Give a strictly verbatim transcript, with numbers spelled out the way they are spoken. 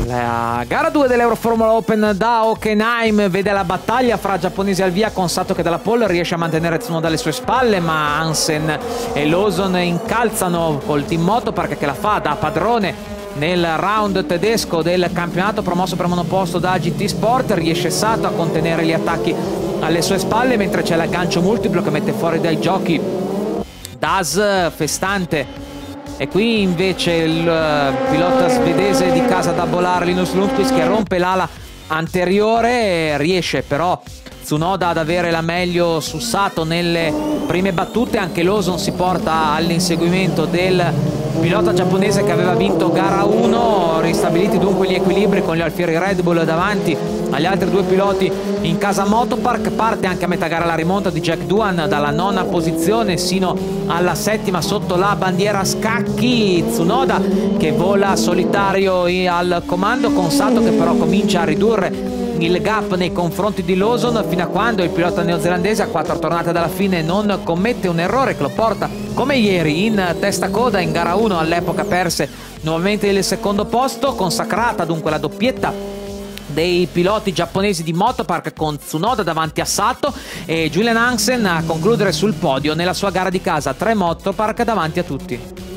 La gara due dell'Euroformula Open da Hockenheim vede la battaglia fra giapponesi al via, con Sato che dalla pole riesce a mantenere Tsunoda alle sue spalle, ma Hansen e Lawson incalzano col team Motopark che la fa da padrone nel round tedesco del campionato promosso per monoposto da G T Sport. Riesce Sato a contenere gli attacchi alle sue spalle, mentre c'è l'aggancio multiplo che mette fuori dai giochi Das Festante. E qui invece il pilota svedese di casa da bolare, Linus Lundqvist, che rompe l'ala anteriore, riesce però Tsunoda ad avere la meglio su Sato nelle prime battute. Anche Lawson si porta all'inseguimento del pilota giapponese che aveva vinto gara uno. Ristabiliti dunque gli equilibri con gli alfieri Red Bull davanti agli altri due piloti in casa Motopark. Parte anche a metà gara la rimonta di Jack Doohan dalla nona posizione sino alla settima sotto la bandiera scacchi. Tsunoda che vola solitario al comando, con Sato che però comincia a ridurre il gap nei confronti di Lawson, fino a quando il pilota neozelandese a quattro tornate dalla fine non commette un errore che lo porta, come ieri, in testa coda. In gara uno all'epoca perse nuovamente il secondo posto. Consacrata dunque la doppietta dei piloti giapponesi di Motopark, con Tsunoda davanti a Sato e Julian Hansen a concludere sul podio nella sua gara di casa tre Motopark davanti a tutti.